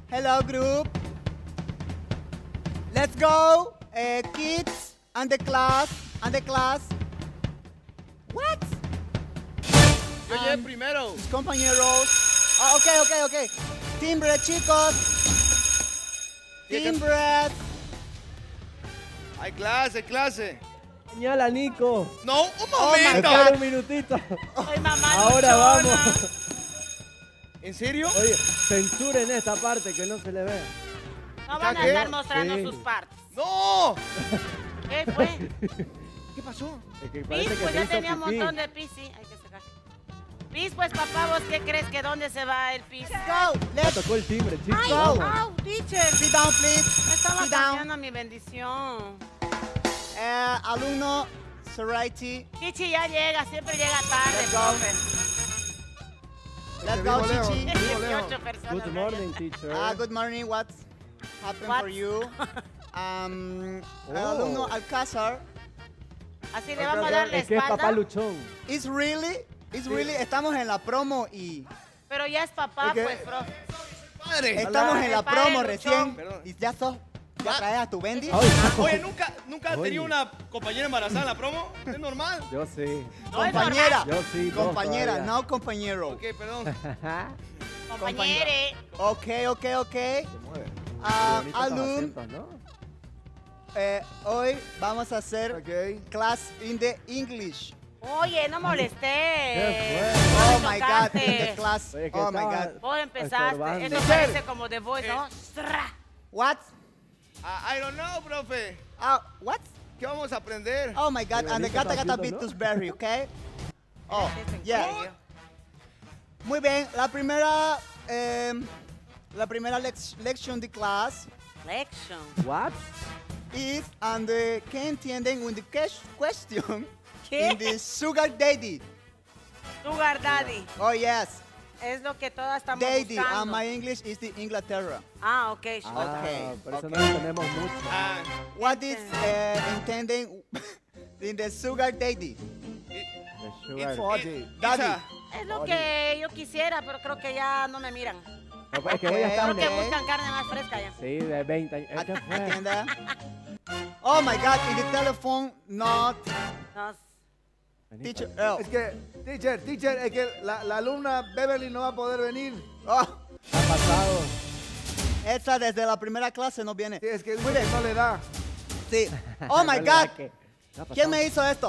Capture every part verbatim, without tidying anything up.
Hello, group. Let's go, uh, kids, and the class, and the class. What? Yo llegué primero. Mis compañeros. Oh, ok, ok, ok. Timbre, chicos. Timbre. Hay clase, clase. Señala, Nico. No, un Oh my momento. Espera un minutito. Soy mamá Ahora luchona. vamos. ¿En serio? Oye, censuren esta parte que no se le vea. No van a ¿Qué? estar mostrando Sí. sus partes. ¡No! ¿Qué fue? ¿Qué pasó? Es que Pis, parece que pues se ya hizo tenía un pipí. montón de pis, sí. Hay que sacar. Pis, pues papá, ¿vos qué crees que dónde se va el pis? Go. Ya Let's tocó el timbre, chicos. Ay, Go. Vamos. au, teacher. sit down, please. Me estaba Sit down. cambiando mi bendición. Eh, alumno, Sorority. Chichi ya llega, siempre llega tarde, Let's go. profe. Let's go, Vivo Leo. Chichi. Vivo Leo. dieciocho personas. Good morning, teacher. Ah, good morning. What's happened What? for you? Um, Oh. alumno Alcázar. Así le vamos a dar la Es que es papá espalda. luchón. Is really? Is really? Estamos en la promo y Pero ya es papá, Es que- pues, profe. ¡Padre! estamos en la El padre promo luchón. recién. Perdón. Y ya sos. ¿Ya Ah. traes a tu Bendy? Ay, Oye, ¿nunca, nunca has Oye. tenido una compañera embarazada en la promo? ¿Es normal? Yo sí. No es Compañera. Yo sí, dos Compañera, todavía. no compañero. Ok, perdón. Compañere. Ok, ok, ok. Se mueve. Ah, Qué bonitos los alum, acentos, ¿no? eh, hoy vamos a hacer Ok. class in the English. Oye, no molesté. ¿Qué Oh No my me God, in tocaste. the class. Oye, que Oh my estaba- God. Vos empezaste. Estorbando. Eso Teacher. parece como de voz, ¿no? Stra. What? Ah, I don't know, profe. Ah, what? ¿Qué vamos a aprender? Oh my God, Pero and the ahorita gata está gata haciendo, Vitus ¿no? Berry, okay? Oh, Este es en yeah. serio. Muy bien, la primera, em, la primera lec- lección de class Lection. What? is and the ¿qué entienden with the ques- question ¿Qué? in the sugar daddy? Sugar Daddy. Oh yes, Es lo que todas estamos daddy, buscando. and my English is the Inglaterra. Ah, ok. Ah, Ok, por eso ok. no lo tenemos mucho. Ah, What is eh, intending in the sugar daddy? The it's, sugar. Forty. it- Daddy. Isa, Es lo que yo quisiera, pero creo que ya no me miran. No, pues es que voy a Ok. estar Creo que Ok. buscan carne más fresca ya. Sí, de veinte años. Es que fue. ¿Entiende? Oh my God, in the telephone, not No, teacher. Oh, Es que, teacher, teacher, es que la, la alumna Beverly no va a poder venir. oh, Ha pasado. esa desde la primera clase no viene. Sí, es que dice que no le da. Sí. Oh my ¿Verdad God, que- ha pasado? ¿quién me hizo esto?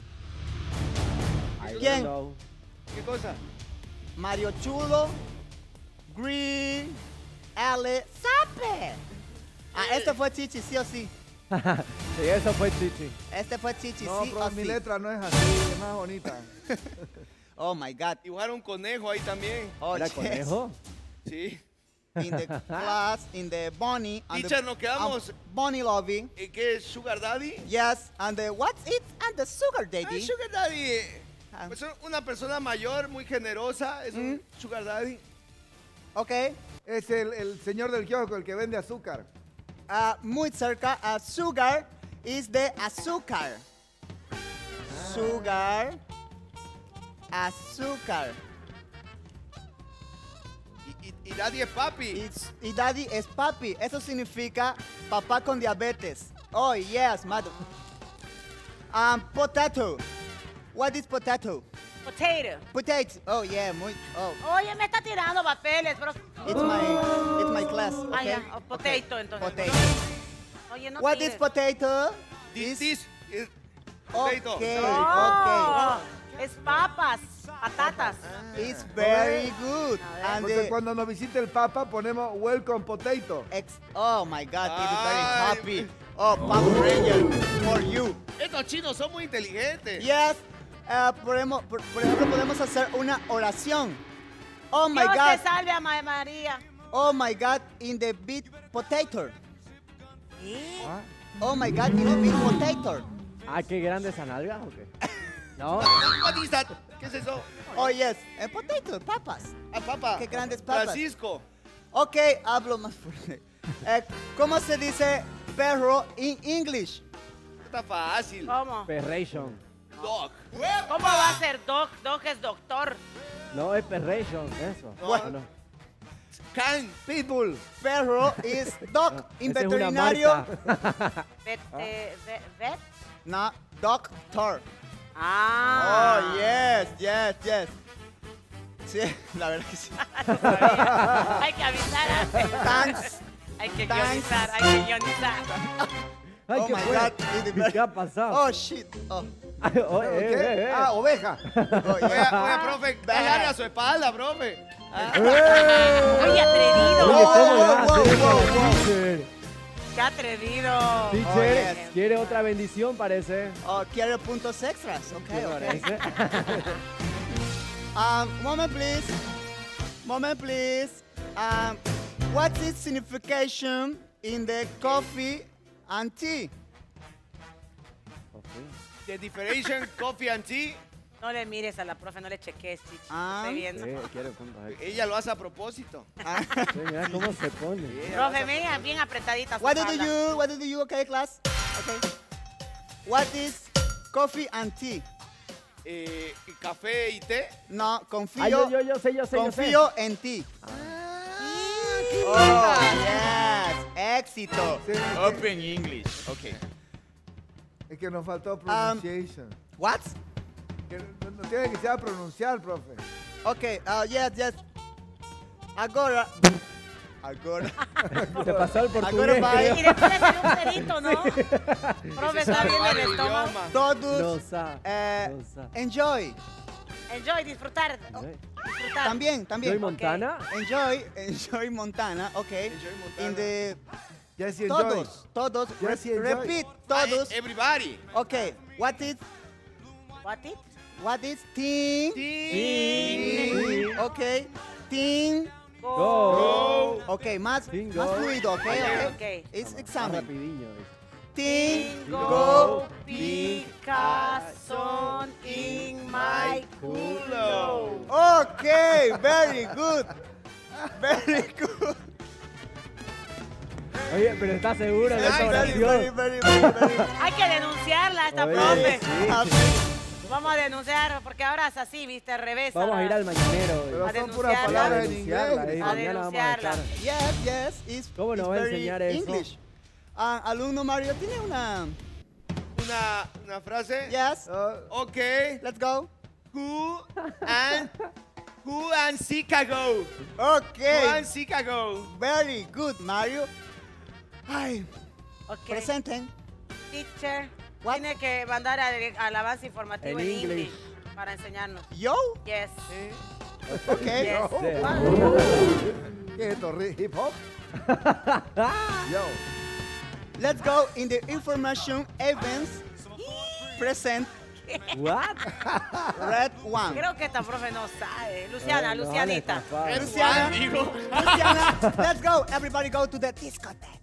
I don't ¿Quién? know. ¿qué cosa? Mario Chulo, Green, Ale, Sape. Ah, este fue Chichi, sí o sí. Sí, eso fue Chichi. Este fue Chichi, No, sí pero o mi sí. letra no es así, es más bonita. Oh my God. Dibujar un conejo ahí también. Oh, ¿Era yes. conejo? Sí. In the class, in the Bonnie. and the- Teacher, nos quedamos- um, Bonnie Loving. ¿Y qué es Sugar Daddy? Yes, and the what's it? And the sugar Ah, daddy. Sugar Daddy. Ah. Pues una persona mayor, muy generosa, es un Sugar Daddy. Okay. Es el, el señor del kiosco, el que vende azúcar. Uh, muy cerca. Uh, sugar is the azúcar. Sugar. Azúcar. Y, y, y Daddy es papi. It's- y daddy es papi. Eso significa papá con diabetes. Oh, yes, madam. Um, potato. What is potato? potato. Potato. Oh, yeah, muy. Oh, Oye, me está tirando papeles, pero... it's my, it's my class. Ah, Okay. ya, oh, potato, entonces. Potato. Oye, no What tires. is potato? This, Is- this is Okay, potato. okay. No, es papas, patatas. It's very good. A ver. And Entonces, the cuando nos visite el Papa, ponemos Welcome Potato. ex oh my God, it is very Ay. happy. Oh, Power Ranger for you. Estos chinos son muy inteligentes. Yes. Uh, podemos, por, por ejemplo, podemos hacer una oración. Oh my Dios God. te salve, Ama María. Oh my God, in the beat potato. ¿Qué? Ah, Oh my God, in the beat potato. Ah, qué grande esa nalga, ¿o qué? No. What is that? ¿Qué es eso? Oh yes, eh, potato, papas. Ah, papá. Qué grandes papas. Francisco. Ok, hablo más fuerte. Eh, ¿Cómo se dice perro en English? Está fácil. ¿Cómo? Perration. Dog. ¿Cómo va a ser doc? Doc es doctor. No, es perration, eso. No. Bueno, Can. Pitbull. Perro is dog. In Esa es una veterinario. marca. Vet, eh, ve- vet. No, doctor. Ah. Oh, yes, yes, yes. Sí, la verdad que sí. Hay que avisar antes. Thanks. Hay que Thanks. guionizar, hay que guionizar. Ay, Oh ¿qué my fue? God, it is ¿Qué ha pasado? Oh, shit. Oh, Ay, oh, eh, ¿Qué? eh, eh. Ah, oveja. oh Oiga, yeah. oiga, profe, dale a su espalda, profe. Muy atrevido. Oye, ¿cómo le Wow, vas a wow, hacer eso a wow, la wow. teacher? Qué atrevido. Teacher, yes. ¿quiere otra bendición, parece? Oh, quiero puntos extras. ¿Qué Okay, okay. parece? Um, moment, please. Moment, please. Um, what is signification in the coffee and tea? The differentiation coffee and tea, No le mires a la profe, no le cheques, chichi. Ah. Estoy viendo. Sí, quiere puntos extra. ella lo hace a propósito. Ah, Sí, mira cómo se pone. Profe, mira, bien apretadita su what did falda. you? What did you? Okay, class. Okay. What is coffee and tea? Eh, café y té. No, Ay, confío. yo, yo, yo sé, yo sé, yo sé. confío en ti. Oh, yes. Éxito. Sí, Open English. Okay. es que nos faltó pronunciation. What? Que no, no tiene que saber pronunciar, profe. Okay. Uh, yes, yes. Agora. Agora. Te pasó el Agora portugués. vai. creo. Y después le salió un cerito, ¿no? Profe, está bien el estómago. Idioma. Todos. No sa, eh, no sa. enjoy. Enjoy, disfrutar. Enjoy. Disfrutar. También, también. Joy Montana. Enjoy, enjoy Montana, okay. Enjoy Montana. In the Jesse enjoy. todos, todos. Yes, re- enjoy. repeat Ah, todos. eh, Everybody. Okay. What is What it? what is team? Ting. Okay. Team. Go. Go. Okay, más Team más go. fluido, okay, okay. Okay. It's Más examen. rapidinho. dice. Team Go, go. Picasson in my culo. Okay, very good. Very good. Oye, pero ¿estás segura de esa Very, very, oración? very, very, very. Hay que denunciarla a esta Oye, profe. sí. Vamos a denunciar, porque ahora es así, viste, al revés. Vamos a ir al mañanero. Pero A son puras denunciarla. palabras en denunciarla, inglés. eh, A mañana vamos a denunciarla. estar- Yes, yes. It's, ¿Cómo nos it's va a very enseñar eso? English. Ah, alumno Mario, ¿tiene una? Una, una frase. Yes. Ah, Okay. Let's go. Who and who and Chicago. Who Okay. and Chicago. Very good, Mario. Ay, Ok. presenten. Teacher, What? tiene que mandar al, al avance informativo En en, English. English para enseñarnos. Yo? Yes. Okay. Yes. Sí. ¿Qué es esto? ri- ¿Hip hop? Yo. Let's go in the information events. Present What? red one. Creo que esta profe no sabe. Luciana, Ay, no, Lucianita. vale, papá. Luciana, Juan, digo. Luciana, let's go. Everybody go to the discotheque.